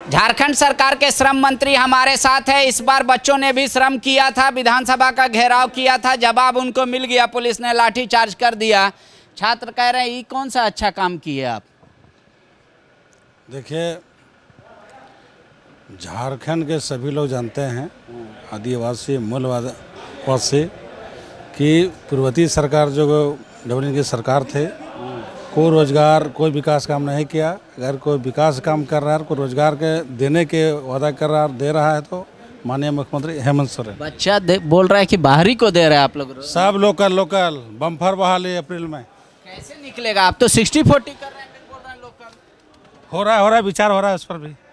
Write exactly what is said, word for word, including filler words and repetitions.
झारखंड सरकार के श्रम मंत्री हमारे साथ है। इस बार बच्चों ने भी श्रम किया था, विधानसभा का घेराव किया था, जवाब उनको मिल गया, पुलिस ने लाठीचार्ज कर दिया। छात्र कह रहे हैं ये कौन सा अच्छा काम किए आप? देखिए, झारखंड के सभी लोग जानते हैं, आदिवासी मूलवासी, कि पूर्ववर्ती सरकार जो डबल की सरकार थे, कोई रोजगार कोई विकास काम नहीं किया। अगर कोई विकास काम कर रहा है, कोई रोजगार के देने के वादा कर रहा दे रहा है तो माननीय मुख्यमंत्री हेमंत सोरेन। बच्चा बोल रहा है कि बाहरी को दे रहे हैं आप लोग। सब लोकल लोकल बम्फर बहाली अप्रैल में। कैसे निकलेगा? आप तो सिक्सटी फोर्टी कर रहे हैं, बोल रहे हैं लोकल। हो रहा है हो रहा है विचार हो रहा है उस पर भी।